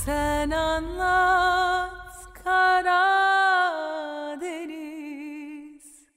Sen anlat Karadeniz.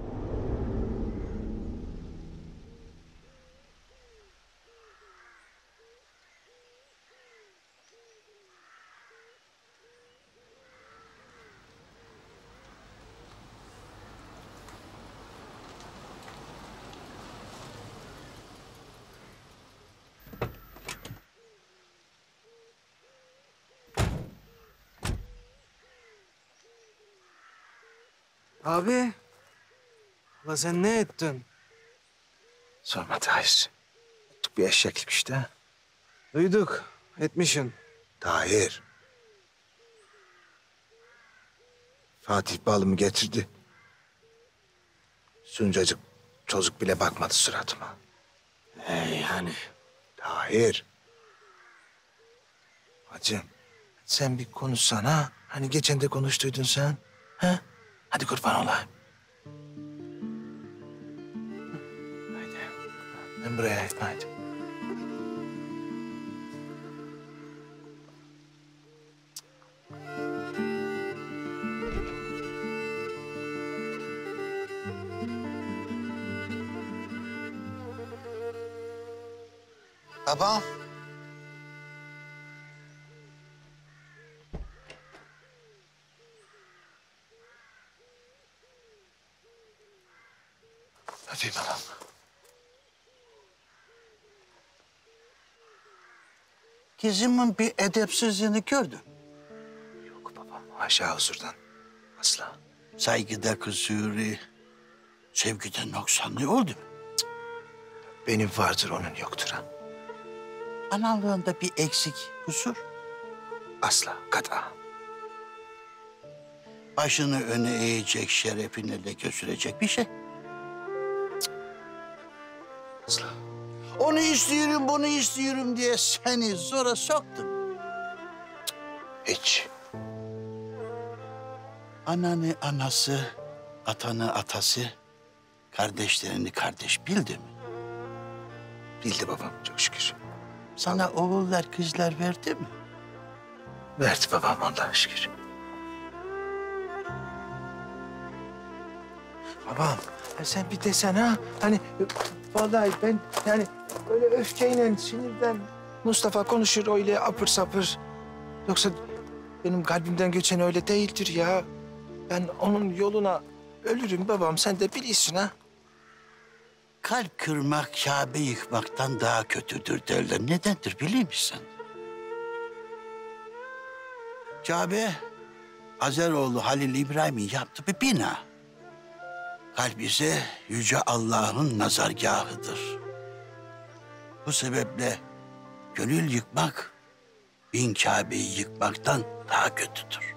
Abi, la sen ne ettin? Sorma Tahir. Tuttuk bir eşeklik işte. Duyduk, etmişsin. Tahir. Fatih balımı getirdi. Suncacık çocuk bile bakmadı suratıma. Yani. Tahir. Hacım, sen bir konuşsana. Hani geçen de konuştuydun sen. Ha? Hadi kurban olayım. Haydi. Ben buraya gitme haydi. Babam. Hadi babam. Kızımın bir edepsizliğini gördüm. Yok babam. Haşa huzurdan. Asla. Saygıda kusuru, sevgide noksanlığı oldu mu? Benim vardır onun yoktur ha. Analığında bir eksik, kusur. Asla. Kata. Başını öne eğecek, şerefini de götürecek bir şey. Asla. Onu istiyorum, bunu istiyorum diye seni zora soktum. Hiç. Ananı anası, atanı atası, kardeşlerini kardeş bildi mi? Bildi babam çok şükür. Sana oğullar, kızlar verdi mi? Verdi babam Allah'a şükür. Babam sen bir desene ha. Hani vallahi ben yani öyle öfkeyle sinirden Mustafa konuşur öyle apır sapır. Yoksa benim kalbimden geçen öyle değildir ya. Ben onun yoluna ölürüm babam sen de biliyorsun ha. Kalp kırmak, Kabe yıkmaktan daha kötüdür derler. Nedendir biliyor musun? Kabe, Azeroğlu Halil İbrahim'in yaptığı bir bina. Kalp ise Yüce Allah'ın nazargahıdır. Bu sebeple gönül yıkmak, bin Kabe'yi yıkmaktan daha kötüdür.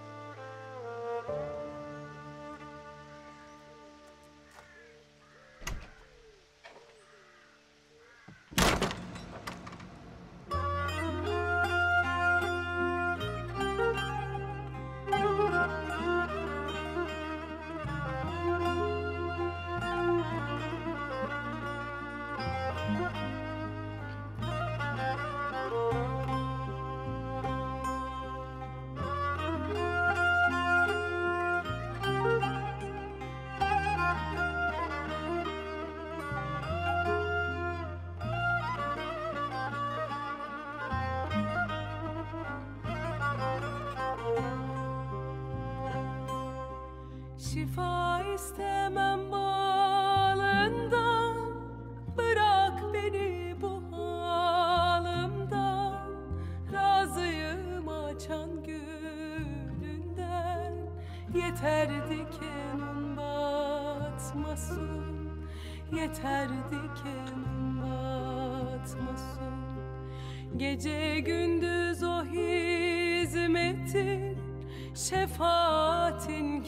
Şifa istemem balından, bırak beni bu halimden. Razıyım açan gülünden, yeter dikenin batmasın. Yeter dikenin batmasın. Gece gündüz o hizmetin, şefaatin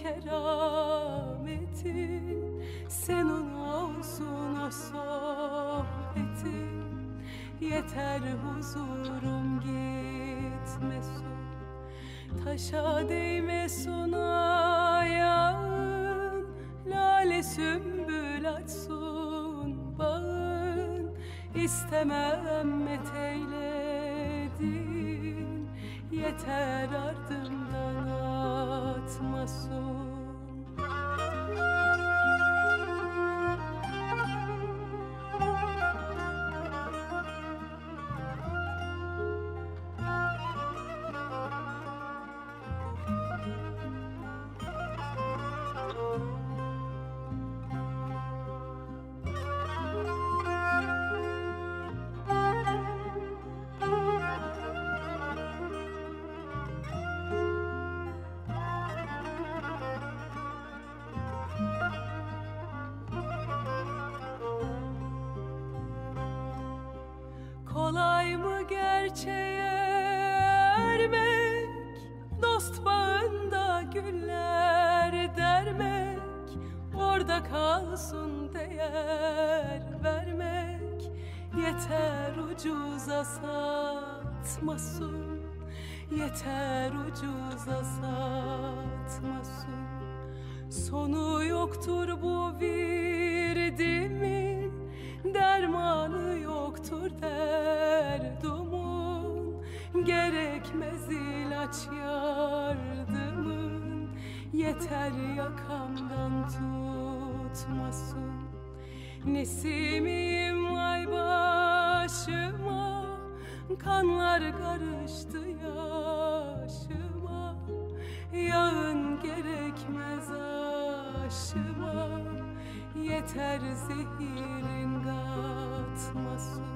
kerametin, senin olsun o sohbetin. Yeter huzurum gitmesin, taşa değmesin ayağın, lale sümbül açsın bağın. İstemem meteyledin, yeter ardımdan atmasın. Kolay mı gerçeğe ermek, dost bağında güller dermek, orada kalsın değer vermek, yeter ucuza satmasın, yeter ucuza satmasın. Sonu yoktur bu virdimin, dermanı yoktur derdumun, gerekmez ilaç yardımın, yeter yakamdan tutmasın. Nesimiyim ay başıma, kanlar karıştı yaşıma, yağın gerekmez aşıma, yeter zehirin katmasın.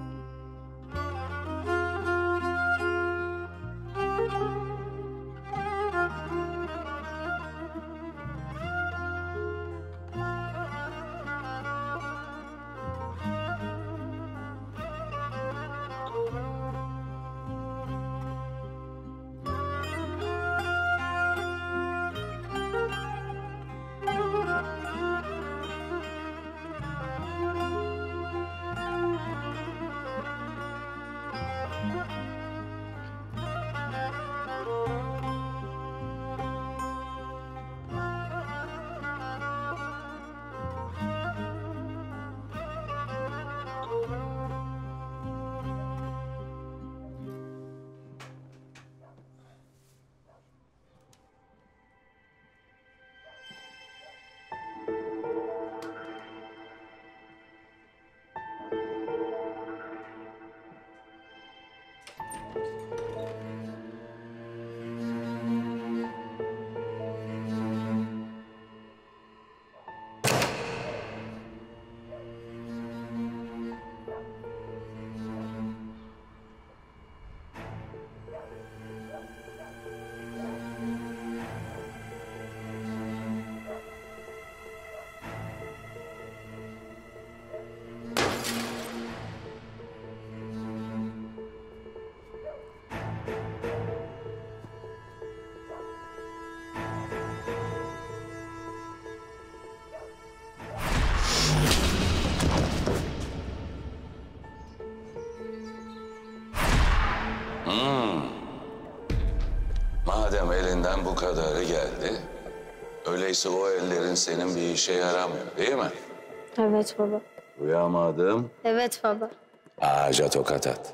Madem elinden bu kadarı geldi, öyleyse o ellerin senin bir işe yaramıyor, değil mi? Evet baba. Duyamadım. Evet baba. Ağaca tokat at.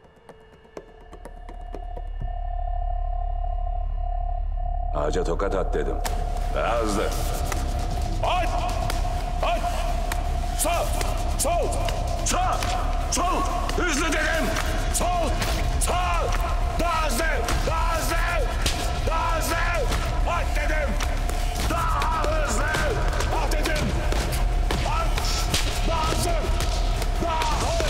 Ağaca tokat at dedim. Daha hızlı. At! At! Sol! Sol! Sağ! Sol! Hızlı dedim! Sol! Sağ! Daha hızlı! Daha hızlı! Daha hızlı! At dedim! Daha hızlı! At dedim! At! Daha hızlı! Daha hızlı!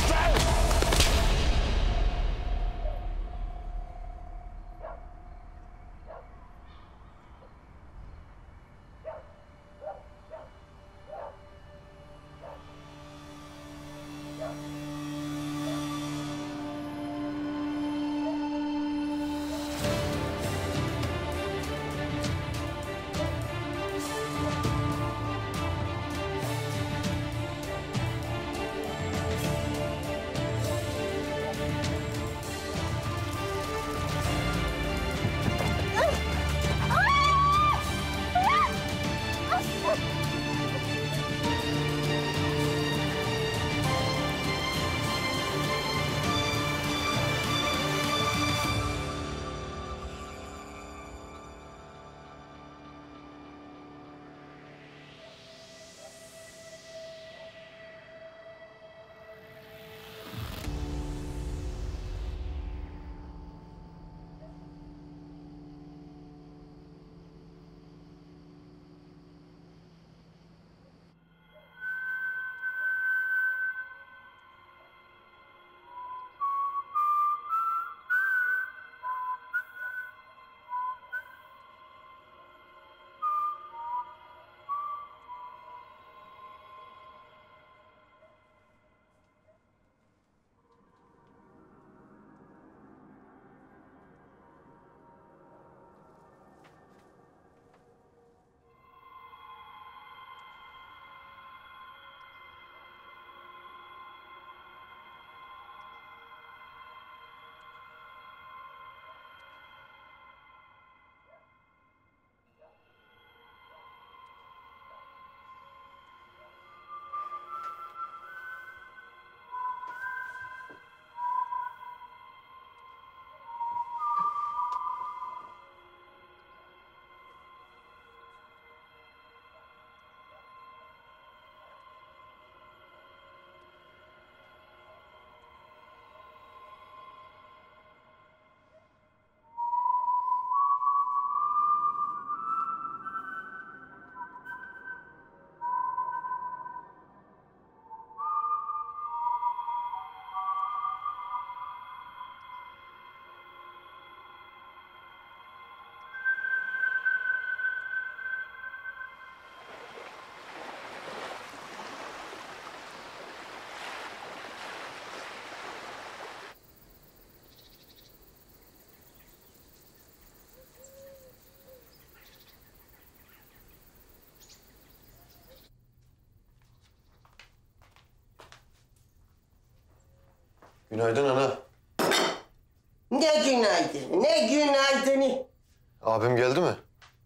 Günaydın ana. Ne günaydın, ne günaydın. Abim geldi mi?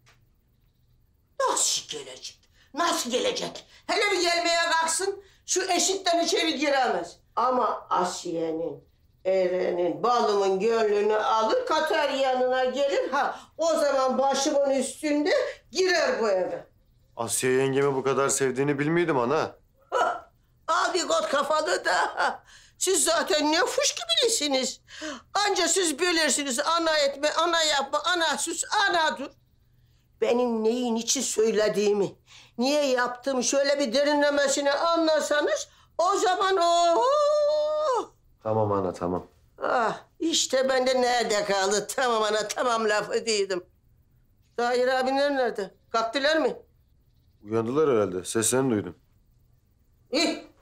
Nasıl gelecek? Nasıl gelecek? Hele bir gelmeye kalksın, şu eşikten içeri giremez. Ama Asiye'nin, Eren'in, balımın gönlünü alır, katar yanına gelir. Ha, o zaman başımın üstünde girer bu eve. Asiye yengemi bu kadar sevdiğini bilmiyordum ana. Abi got kafalı da. Siz zaten ne fuş gibilisiniz. Anca siz bilirsiniz ana etme, ana yapma, ana sus, ana dur. Benim neyin için söylediğimi, niye yaptım şöyle bir derinlemesine anlasanız o zaman o. Tamam ana tamam. Ah işte ben de nerede kaldı? Tamam ana tamam lafı değildim. Tahir abiler nerede? Kalktılar mı? Uyandılar herhalde. Seslerini duydum. İyi.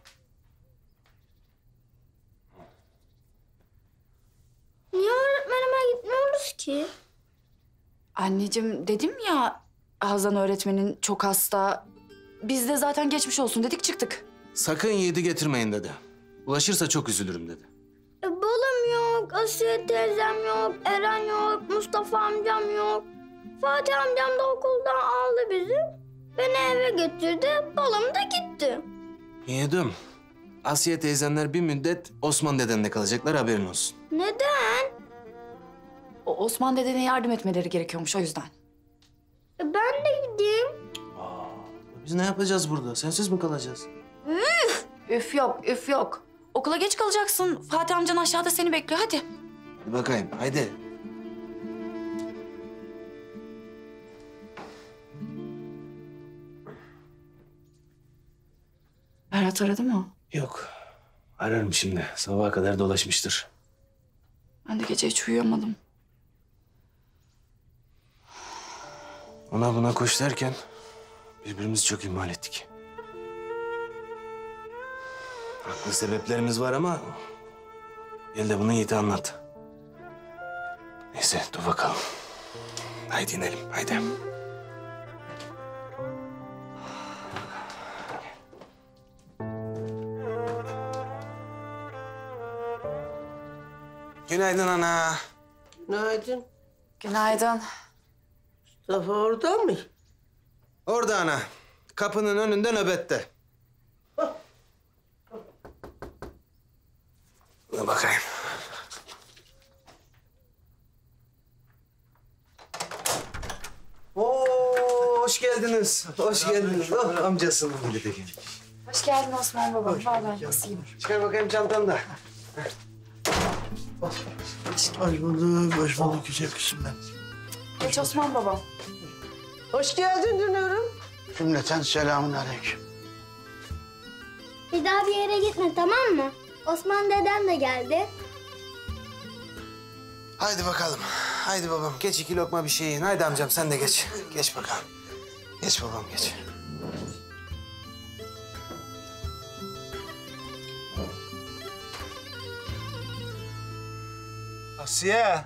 Niye öğretmenime gitmiyoruz ki? Anneciğim dedim ya Hazan öğretmenin çok hasta. Biz de zaten geçmiş olsun dedik çıktık. Sakın Yiğit'i getirmeyin dedi. Ulaşırsa çok üzülürüm dedi. Balım yok, Asiye teyzem yok, Eren yok, Mustafa amcam yok. Fatih amcam da okuldan aldı bizi. Beni eve götürdü, balım da gitti. Yiğidim, Asiye teyzenler bir müddet Osman dedenle kalacaklar, haberin olsun. Neden? O Osman dedene yardım etmeleri gerekiyormuş o yüzden. Ben de gideyim. Biz ne yapacağız burada? Sensiz mi kalacağız? Üf yok, üf yok. Okula geç kalacaksın. Fatih amcan aşağıda seni bekliyor. Hadi. Hadi bakayım, haydi. Berat aradı mı? Yok, ararım şimdi. Sabaha kadar dolaşmıştır. Ben de gece hiç uyuyamadım. Ona buna koş derken birbirimizi çok ihmal ettik. Haklı sebeplerimiz var ama gel de bunu Yiğit'e anlat. Neyse dur bakalım. Haydi inelim, haydi. Günaydın ana. Günaydın. Günaydın. Mustafa orada mı? Orada ana. Kapının önünde nöbette. Buna bakayım. Oo, hoş geldiniz. Hoş geldiniz. Oh, amcasının bir de gelmiş. Hoş geldin Osman baba. Vallahi nasılsın? Çıkar bakayım çantanı da. Hoş bulduk, hoş bulduk güzel kızım ben. Geç Osman baba. Hoş geldin Dünür'üm. Cümleten selamun aleyküm. Bir daha bir yere gitme, tamam mı? Osman dedem de geldi. Haydi bakalım. Haydi babam. Geç 2 lokma bir şey yiyin. Haydi amcam sen de geç. Geç bakalım. Geç babam geç. Asiye.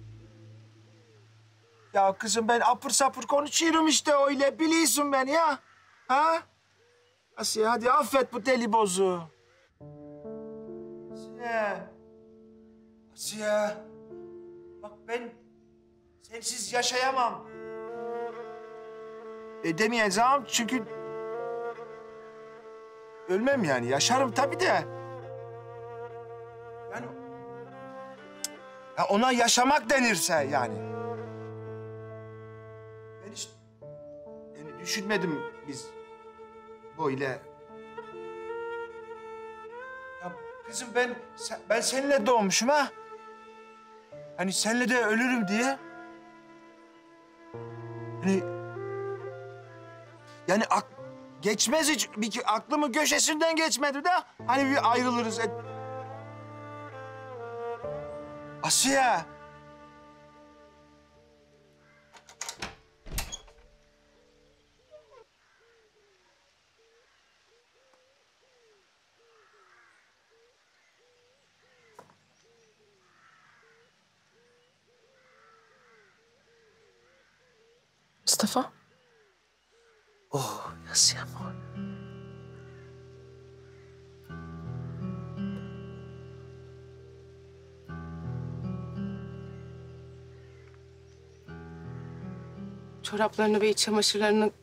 Ya kızım ben apır sapır konuşuyorum işte öyle biliyorsun beni ya. Ha? Asiye hadi affet bu deli bozu. Asiye. Asiye. Bak ben sensiz yaşayamam. Edemeyeceğim çünkü ölmem yani. Yaşarım tabii de. Yani ya ona yaşamak denirse yani. Ben hiç yani düşünmedim biz böyle. Ya kızım ben seninle doğmuşum ha. Hani seninle de ölürüm diye. Hani yani geçmez hiç aklımın köşesinden geçmedi de hani bir ayrılırız. Asiye. Mustafa. Oh Asiye amor. çoraplarını ve iç çamaşırlarını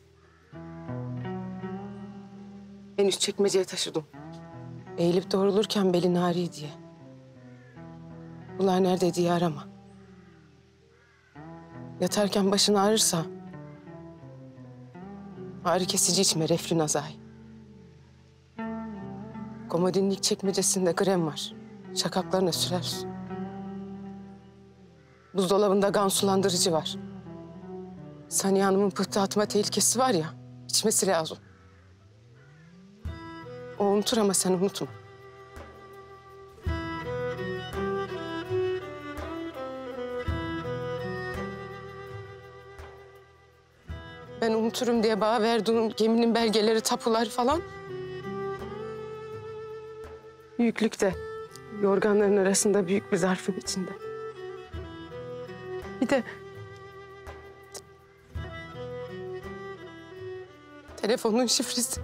en üst çekmeceye taşıdım. Eğilip doğrulurken belin ağrıyor diye. Bunlar nerede diye arama. Yatarken başın ağrırsa ağrı kesici içme, Reflün Azay. Komodinlik çekmecesinde krem var. Şakaklarına sürersin. Buzdolabında kan sulandırıcı var. Saniye Hanım'ın pıhtı atma tehlikesi var ya, içmesi lazım. O unutur ama sen unutma. Ben unuturum diye bana verdiğin geminin belgeleri, tapular falan. Büyüklükte, yorganların arasında büyük bir zarfın içinde. Bir de telefonun şifresi.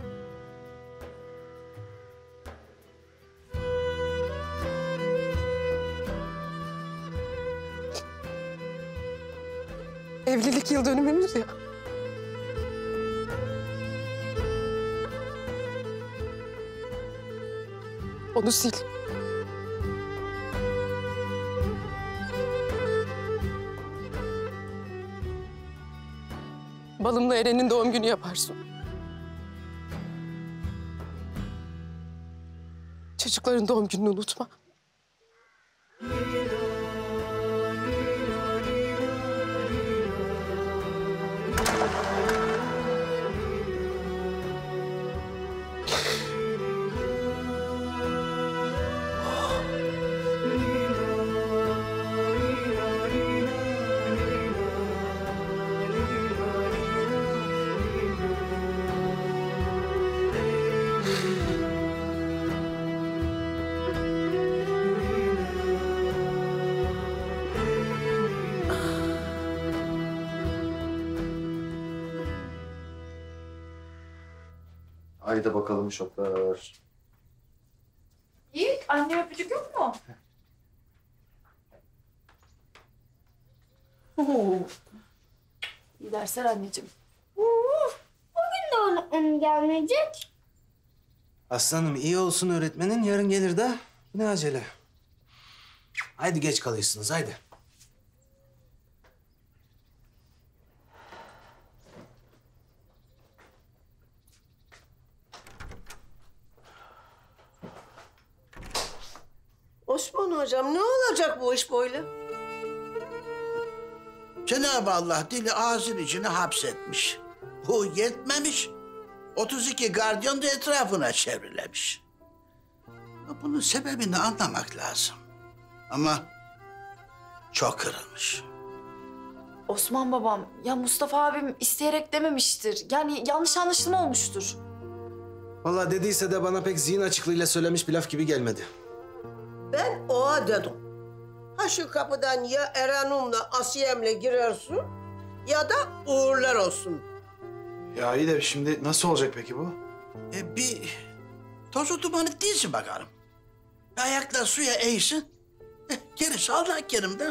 Evlilik yıl dönümümüz ya. Onu sil. Balımla Eren'in doğum günü yaparsın. Çocukların doğum gününü unutma. Haydi bakalım uşaklar. İyi, anne öpücük yok mu? İyi dersler anneciğim. Bugün de öğretmenim gelmeyecek. Aslanım iyi olsun öğretmenin, yarın gelir de ne acele. Haydi geç kalıyorsunuz, haydi. Osman hocam ne olacak bu iş böyle? Cenab-ı Allah dili ağzın içine hapsetmiş. Bu yetmemiş. 32 gardiyan da etrafına çevrilemiş. Bunun sebebini anlamak lazım. Ama çok kırılmış. Osman babam, ya Mustafa abim isteyerek dememiştir. Yani yanlış anlaşılma olmuştur. Vallahi dediyse de bana pek zihin açıklığıyla söylemiş bir laf gibi gelmedi. Ben oğa dedim. Ha şu kapıdan ya Eranum'la Asiyem'le girersin ya da uğurlar olsun. Ya iyi de şimdi nasıl olacak peki bu? Bir tozu dumanı değilsin bakalım. Ayaklar suya eğsin. Gerisi Allah kerimde.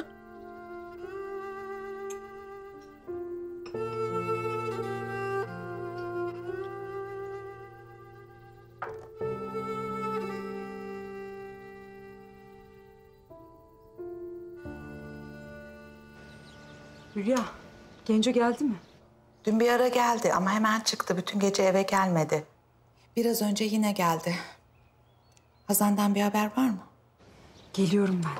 Hülya, Genco geldi mi? Dün bir ara geldi ama hemen çıktı. Bütün gece eve gelmedi. Biraz önce yine geldi. Hazan'dan bir haber var mı? Geliyorum ben.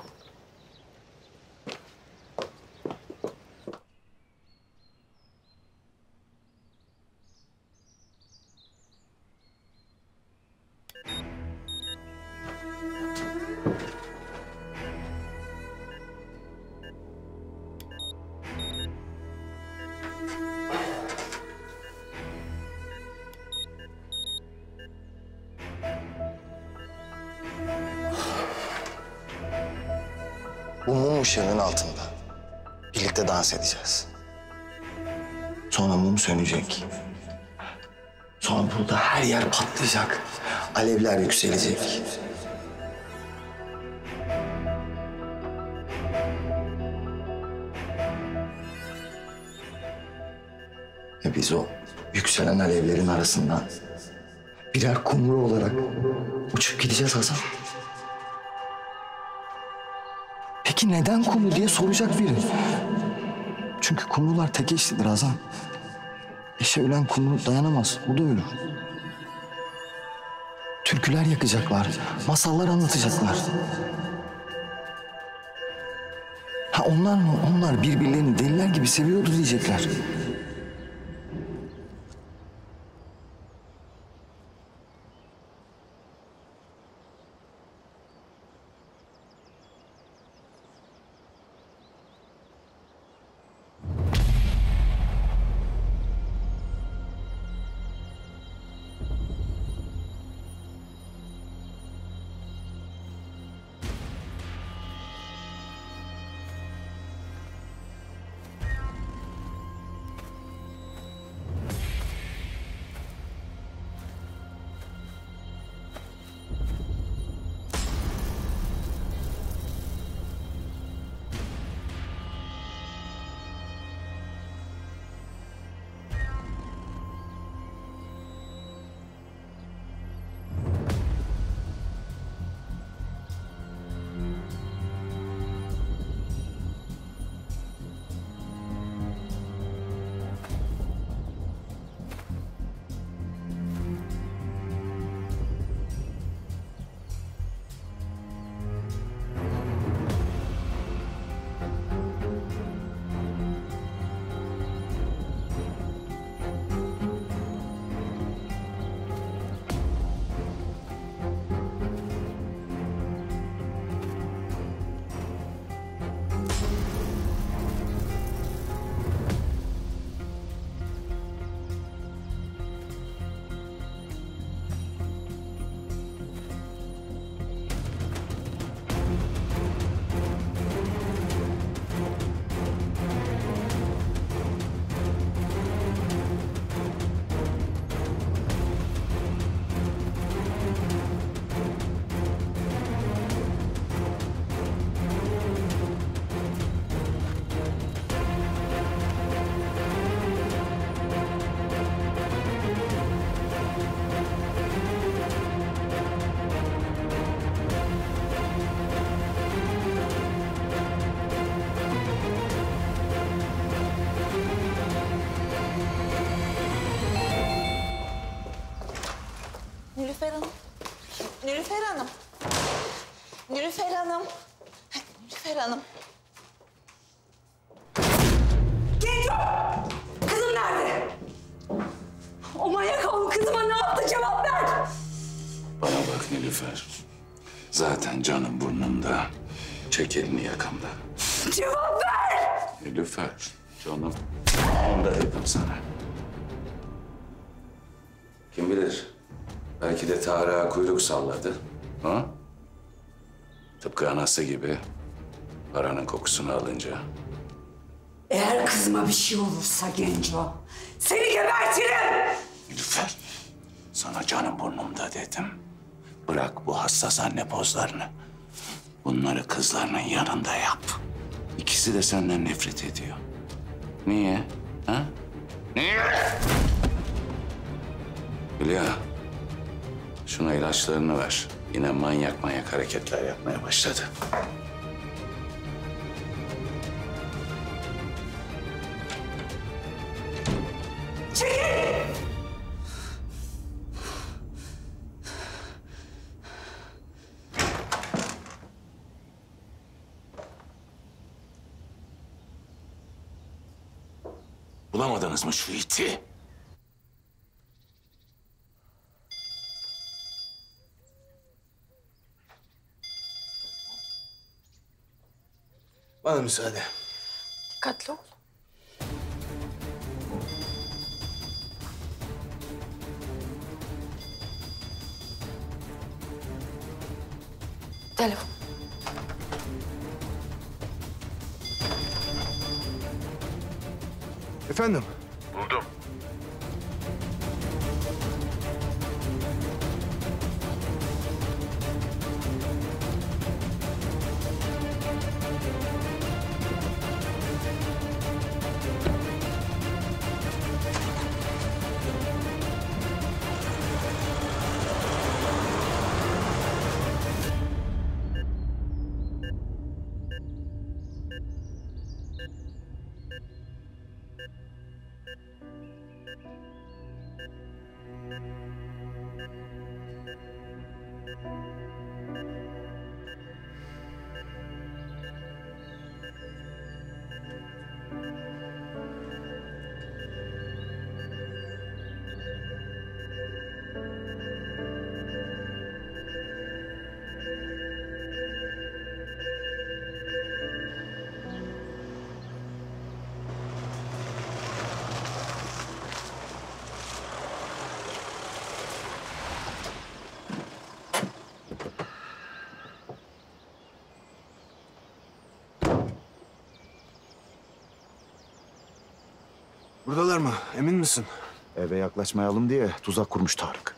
Bu mum ışığının altında birlikte dans edeceğiz. Sonra mum sönecek. Sonra burada her yer patlayacak. Alevler yükselecek. Ve biz o yükselen alevlerin arasından birer kumru olarak uçup gideceğiz Hazan. Peki neden kumru diye soracak biri. Çünkü kumrular tek eşlidir Hazan. Eşe ölen kumru dayanamaz. O da ölür. Türküler yakacaklar, masallar anlatacaklar. Ha onlar mı? Onlar birbirlerini deliler gibi seviyordu diyecekler. Nilüfer Hanım. Nilüfer Hanım. Nilüfer Hanım. Nilüfer Hanım. Genco! Kızım nerede? O manyak oğlu kızıma ne yaptı? Cevap ver! Bana bak Nilüfer. Zaten canım burnumda. Çek elini yakamda. Cevap ver! Nilüfer, canım. Onu da dedim sana. Kim bilir? Belki de Tarık'a kuyruk salladı. Ha? Tıpkı anası gibi paranın kokusunu alınca. Eğer kızıma bir şey olursa Genco, seni gebertirim! Nilüfer, sana canım burnumda dedim. Bırak bu hassas anne pozlarını. Bunları kızlarının yanında yap. İkisi de senden nefret ediyor. Niye? Ha? Niye? Hülya, şuna ilaçlarını ver. Yine manyak hareketler yapmaya başladı. Çekil! Bulamadınız mı şu iti? Bana müsaade. Dikkatli ol. Telefon. Efendim? Buldum. Buradalar mı? Emin misin? Eve yaklaşmayalım diye tuzak kurmuş Tarık.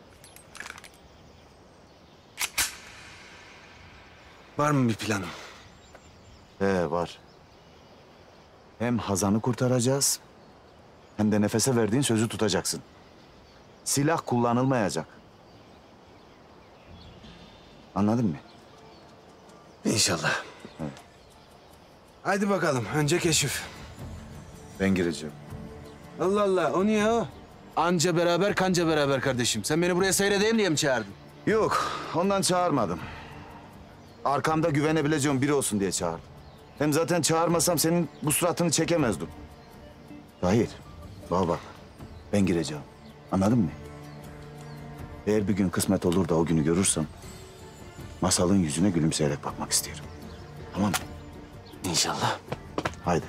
Var mı bir planın? Var. Hem Hazan'ı kurtaracağız, hem de Nefes'e verdiğin sözü tutacaksın. Silah kullanılmayacak. Anladın mı? İnşallah. Haydi bakalım. Önce keşif. Ben gireceğim. Allah Allah. O niye o? Anca beraber kanca beraber kardeşim. Sen beni buraya seyredeyim diye mi çağırdın? Yok, ondan çağırmadım. Arkamda güvenebileceğim biri olsun diye çağırdım. Hem zaten çağırmasam senin bu suratını çekemezdim. Hayır, bak. Ben gireceğim. Anladın mı? Eğer bir gün kısmet olur da o günü görürsem... Masal'ın yüzüne gülümseyerek bakmak istiyorum. Tamam mı? İnşallah. Haydi.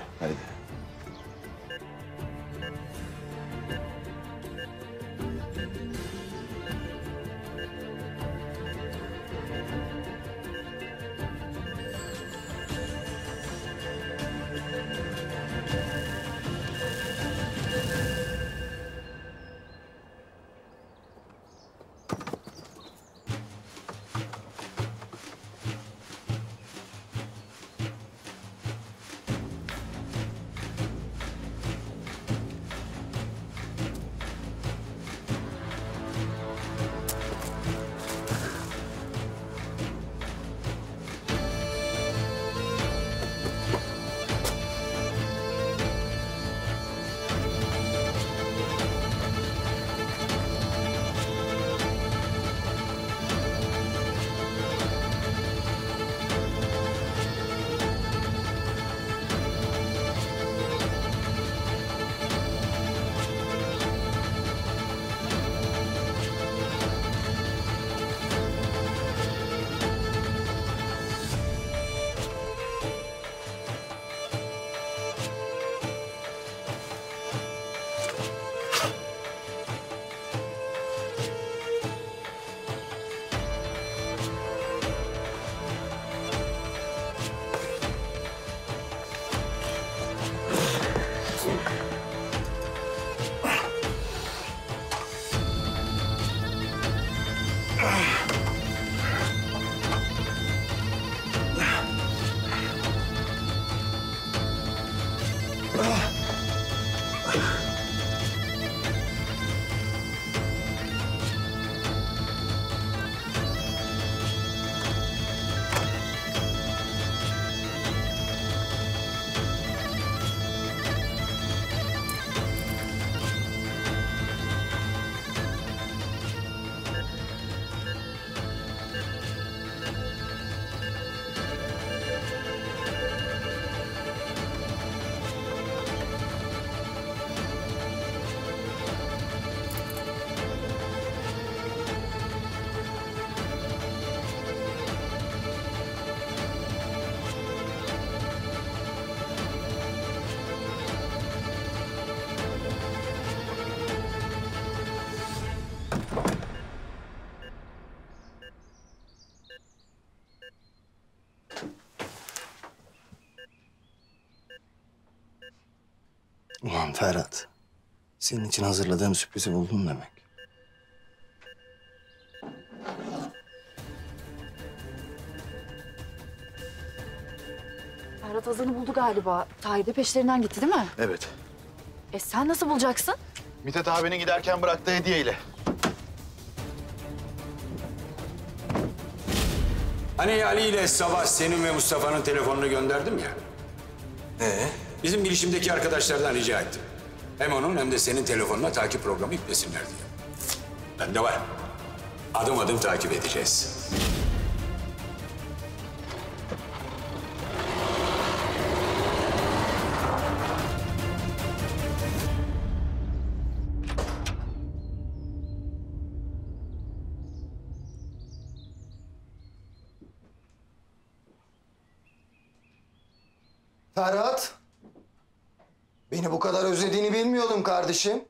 Ulan Ferhat, senin için hazırladığım sürprizi buldun demek. Ferhat Hazan'ı buldu galiba. Tahir de peşlerinden gitti değil mi? Evet. Sen nasıl bulacaksın? Mithat abinin giderken bıraktığı hediyeyle. Hani Ali ile sabah senin ve Mustafa'nın telefonunu gönderdim ya. Bizim bilişimdeki arkadaşlardan rica ettim. Hem onun hem de senin telefonuna takip programı yüklesinler diye. Bende var. Adım adım takip edeceğiz. Ferhat. Beni bu kadar özlediğini bilmiyordum kardeşim.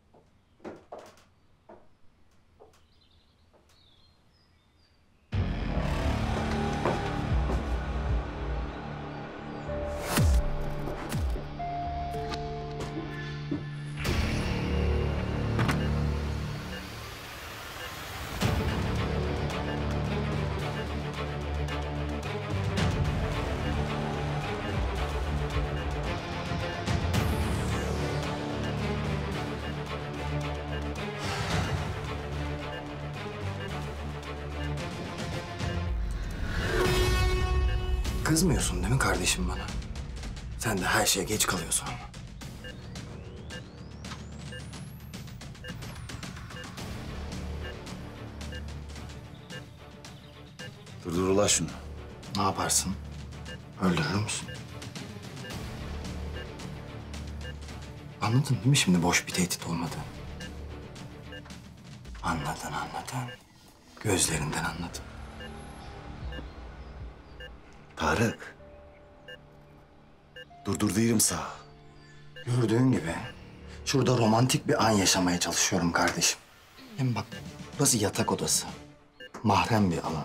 Kızmıyorsun değil mi kardeşim bana? Sen de her şeye geç kalıyorsun ama. Durdur ula şunu. Ne yaparsın? Öldürür müsün? Anladın değil mi şimdi boş bir tehdit olmadı? Anladın. Gözlerinden anladın. Tarık. Durdur diyorum sağ. Gördüğün gibi şurada romantik bir an yaşamaya çalışıyorum kardeşim. Hem bak burası yatak odası. Mahrem bir alan.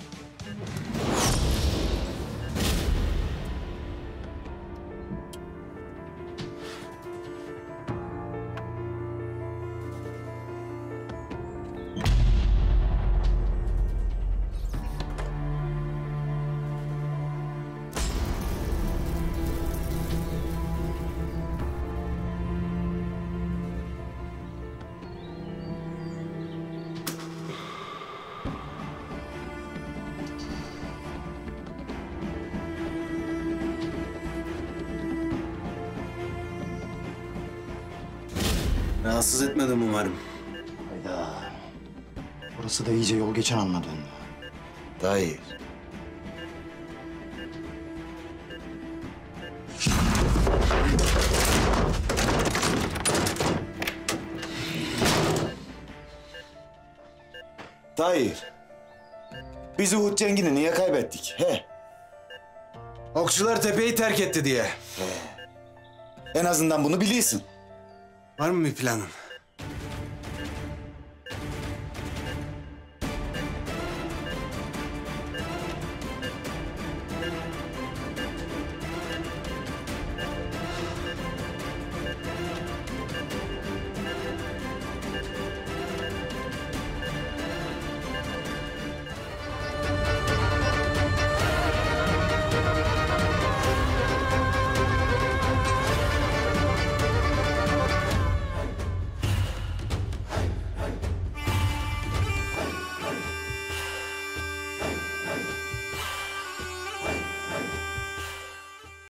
Rahatsız etmedim umarım. Hayda. Burası da iyice yol geçen anla döndü. Tahir. Tahir. Biz Uhud Cengi'ni niye kaybettik? He? Okçular tepeyi terk etti diye. En azından bunu biliyorsun. Var mı bir planın?